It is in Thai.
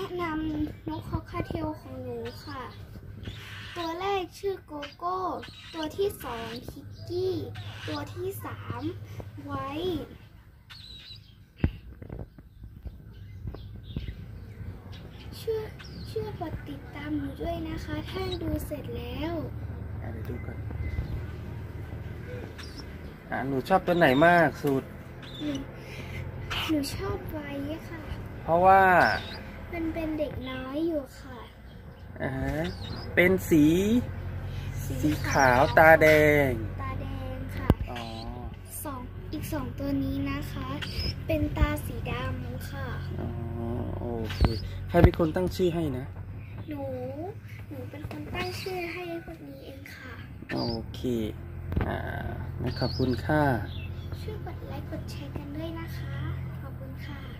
นะนำนกคอคาเทลของหนูค่ะตัวแรกชื่อโกโก้ตัวที่สองคิกกี้ตัวที่สามไว้ช่วยกดติดตามหนูด้วยนะคะถ้าดูเสร็จแล้วเดี๋ยวดูกันหนูชอบตัวไหนมากสุดหนูชอบไว้ค่ะเพราะว่ามันเป็นเด็กน้อยอยู่ค่ะเป็นสีขาวตาแดงค่ะอีกสองตัวนี้นะคะเป็นตาสีดำค่ะโอเคใครเป็นคนตั้งชื่อให้นะหนูเป็นคนตั้งชื่อให้คนนี้เองค่ะโอเคขอบคุณค่ะช่วยกดไลค์กดแชร์กันด้วยนะคะขอบคุณค่ะ